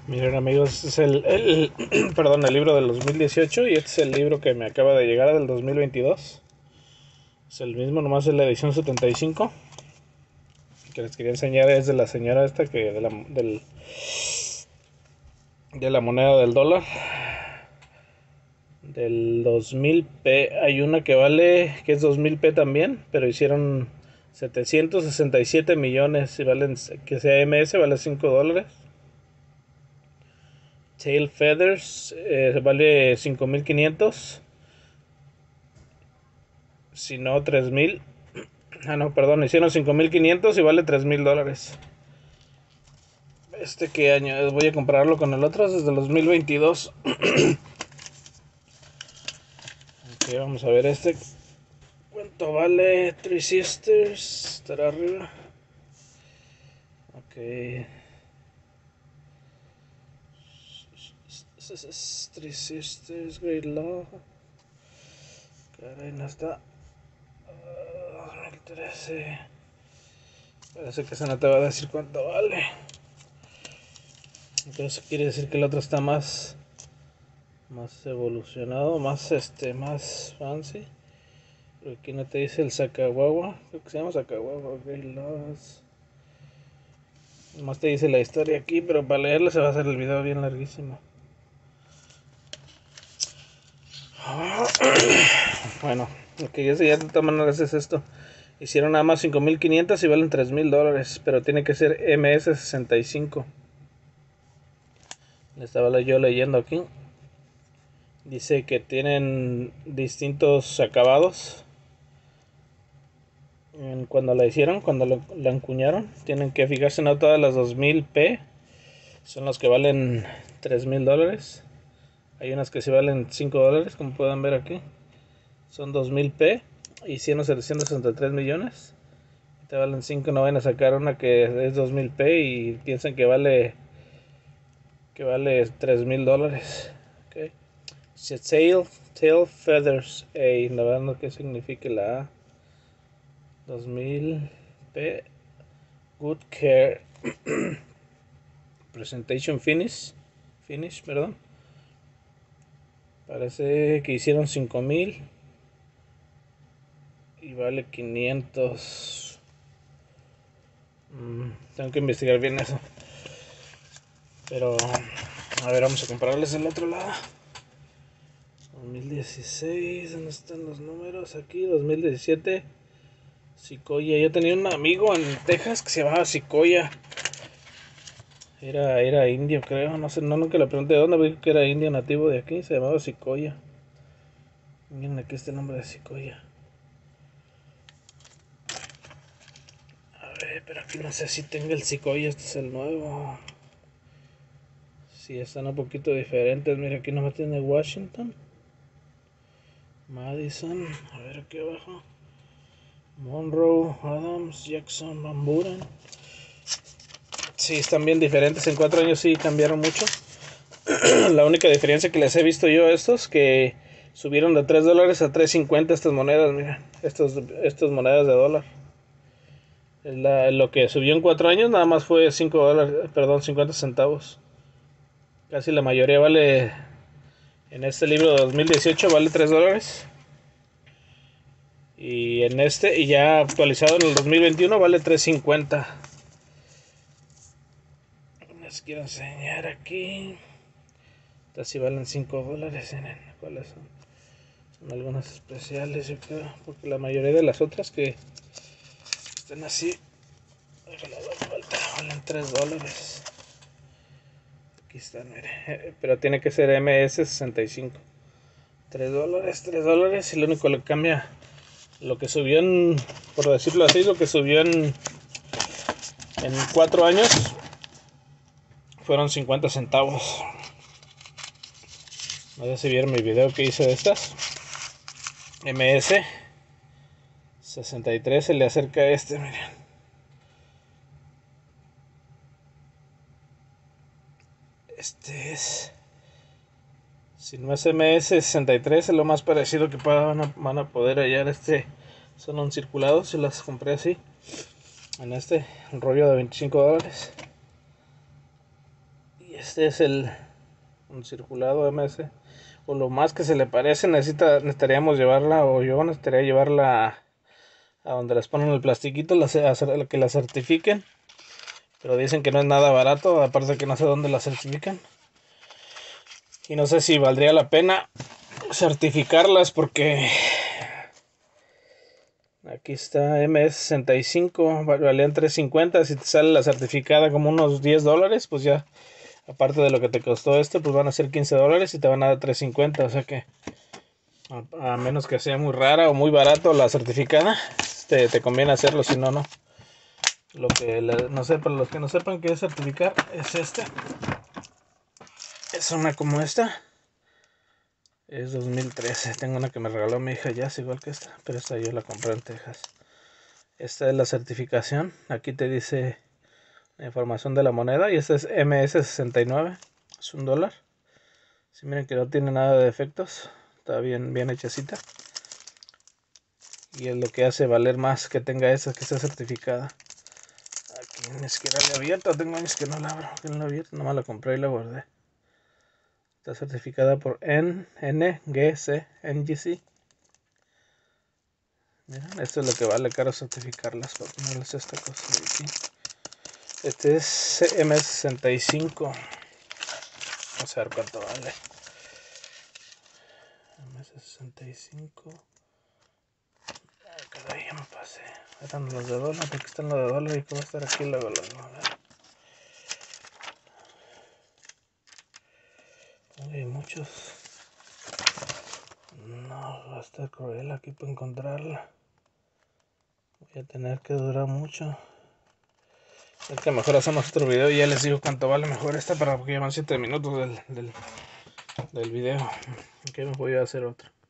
Miren amigos, este es perdón, el libro del 2018 y este es el libro que me acaba de llegar del 2022. Es el mismo, nomás es la edición 75. Que les quería enseñar es de la señora esta que de la moneda del dólar. Del 2000p hay una que es 2000p también, pero hicieron 767 millones y valen, que sea MS, vale $5. Tail Feathers vale 5500. Si no, 3000. Ah, no, perdón, hicieron 5500 y vale $3000. ¿Qué año es? Voy a compararlo con el otro, es desde el 2022. Ok, vamos a ver ¿Cuánto vale? Three Sisters. Estará arriba. Ok. Three Sisters, Great Law. Caray, no está. 2013. Parece que se no te va a decir cuánto vale. Entonces quiere decir que el otro está más evolucionado, más fancy. Pero aquí no te dice el Sakawawa, creo que se llama Sakawawa, Great Laws. Nomás te dice la historia aquí, pero para leerla se va a hacer el video bien larguísimo. Bueno, ok, ya de todas maneras es esto. Hicieron nada más 5500 y valen $3000, pero tiene que ser MS65. Estaba yo leyendo aquí. Dice que tienen distintos acabados. Cuando la hicieron, cuando la encuñaron, tienen que fijarse en todas las 2000p. Son las que valen $3000. Hay unas que sí valen $5, como pueden ver aquí. Son 2000p. Hicieron 763 millones. Te valen 5. No van a sacar una que es 2000p y piensan que vale $3000. Okay. Tail Feathers A. La verdad no qué significa la A. 2000p. Good Care. Presentation Finish, perdón. Parece que hicieron 5000 y vale 500. Tengo que investigar bien eso. Pero a ver, vamos a compararles el otro lado. 2016, ¿dónde están los números? Aquí, 2017. Sequoia. Yo tenía un amigo en Texas que se llamaba Sequoia. Era indio, creo. No sé, nunca le pregunté de dónde, pero dijo que era indio nativo de aquí. Se llamaba Sequoia. Miren aquí este nombre de Sequoia. A ver, pero aquí no sé si tenga el Sequoia. Este es el nuevo. Sí, están un poquito diferentes. Mira, aquí nomás tiene Washington, Madison. A ver aquí abajo. Monroe, Adams, Jackson, Van Buren. Sí, están bien diferentes. En 4 años sí cambiaron mucho. La única diferencia que les he visto yo a estos que subieron de $3 a $3.50 estas monedas. Mira, estas monedas de dólar. Lo que subió en 4 años nada más fue $5, perdón, 50 centavos. Casi la mayoría vale. En este libro de 2018 vale $3. Y y ya actualizado en el 2021 vale $3.50. Les quiero enseñar aquí. Estas sí valen $5. ¿Cuáles son? Son algunas especiales, yo creo. Porque la mayoría de las otras que están así, valen $3. Aquí están, mire. Pero tiene que ser MS65. $3. Y lo único que cambia, lo que subió por decirlo así, lo que subió en 4 años fueron 50 centavos. No sé si vieron mi video que hice de estas. MS63 se le acerca a miren. Si no es MS63, es lo más parecido que van a poder hallar. Son un circulado, si las compré así. En un rollo de $25. Y este es un circulado MS. O lo más que se le parece, necesitaríamos llevarla, o yo necesitaría llevarla a donde les ponen el plastiquito, que la certifiquen. Pero dicen que no es nada barato, aparte que no sé dónde la certifican. Y no sé si valdría la pena certificarlas porque aquí está MS65, valían $3.50. Si te sale la certificada como unos $10, pues ya, aparte de lo que te costó pues van a ser $15 y te van a dar $3.50. O sea que a menos que sea muy rara o muy barato la certificada, te conviene hacerlo, si no, no. No sé, para los que no sepan qué es certificar, es es una como esta. Es 2013. Tengo una que me regaló mi hija, ya es igual que esta, pero esta yo la compré en Texas. Esta es la certificación. Aquí te dice la información de la moneda y esta es MS69. Es $1. Si miren que no tiene nada de defectos, está bien hechecita. Y es lo que hace valer más que tenga esa, que esté certificada. Aquí ni siquiera la he abierto, tengo años que no la abro, que no la he abierto, nomás la compré y la guardé. Está certificada por NGC. Miren, esto es lo que vale caro certificarlas, para ponerles esta cosa de aquí. Este es MS65. Vamos a ver cuánto vale. MS65. Caray, ya me pasé. Eran los de dólar, porque están los de dólar y cómo va a estar aquí luego los dólares. Hay muchos. No, va a estar cruel aquí para encontrarla. Voy a tener que durar mucho. Es que mejor hacemos otro video y ya les digo cuánto vale mejor esta, para porque llevan 7 minutos del video. Ok, me voy a hacer otro.